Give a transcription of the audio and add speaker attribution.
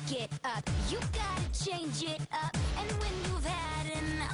Speaker 1: Get up, you gotta change it up. And when you've had enough,